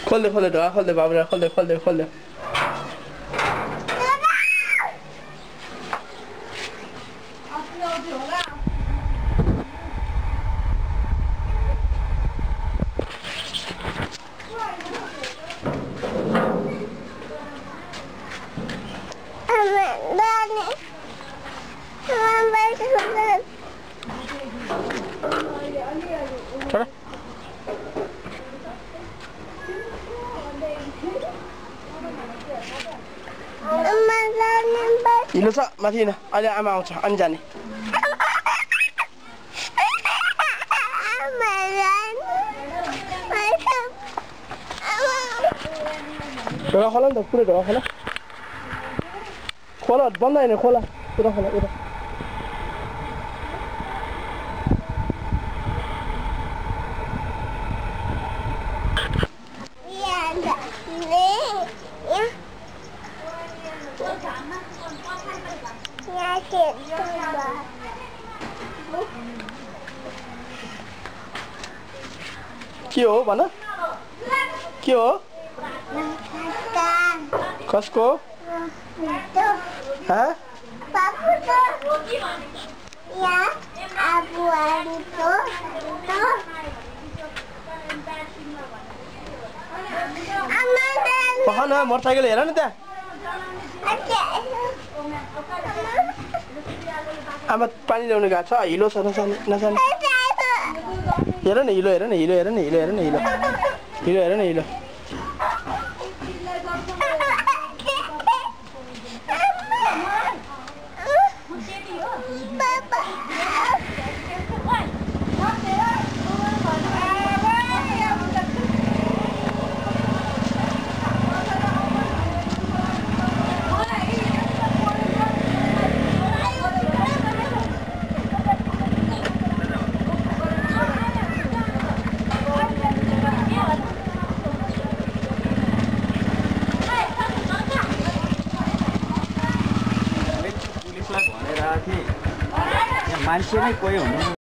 खोल दे ढोका खोल दे बाबुरा खोल दे छोरा हिलो छ माथि हिँड अहिले आमा आउँछ अनि जाने ढोका खोला नि त पुरै ढोका खोला बन्द होइन खोला पुरा खोला उता के हो भन के हो कसको पख न मोटरसाइकल हेर न त्यहाँ आमा पानी ल्याउनु गएको छ हिलो छ नसानी हेर न हिलो मान्छे नै कोही हुनु